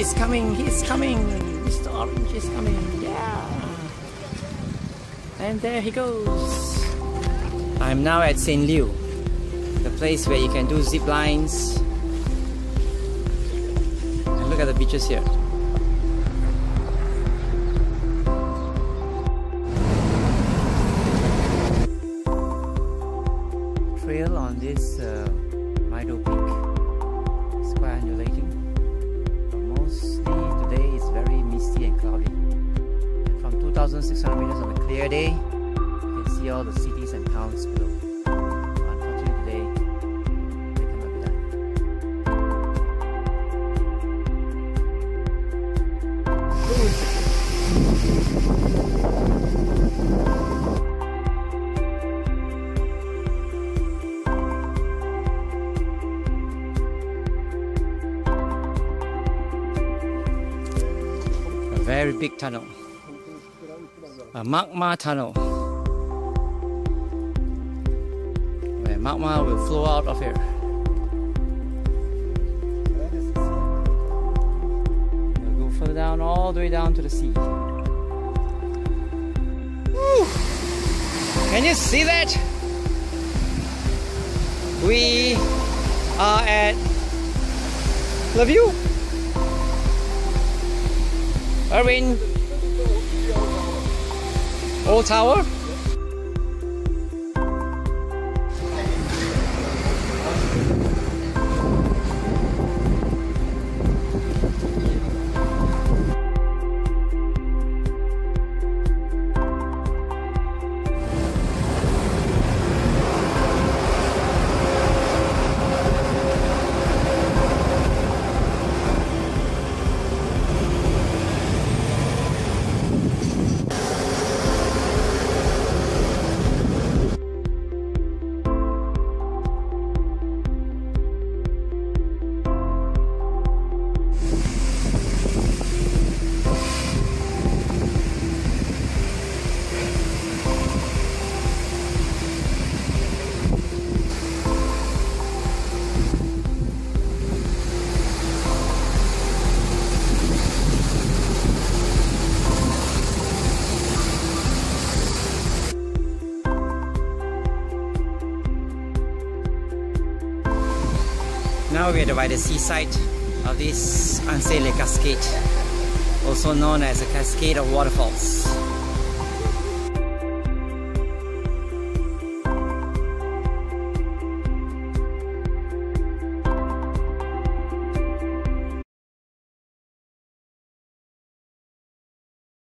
he's coming, Mr. Orange is coming, yeah. And there he goes. I'm now at St. Liu, the place where you can do zip lines. And look at the beaches here. Trail on this Mido Peak. It's quite undulating. But mostly today is very misty and cloudy. And from 2,600 meters on a clear day, you can see all the cities and towns below. But unfortunately today, they cannot be done. A very big tunnel. A magma tunnel. Where magma will flow out of here. It'll go further down, all the way down to the sea. Woo! Can you see that? We are at the view. Erwin, Old Tower. Now we are by the seaside of this Ansele Cascade, also known as a cascade of waterfalls.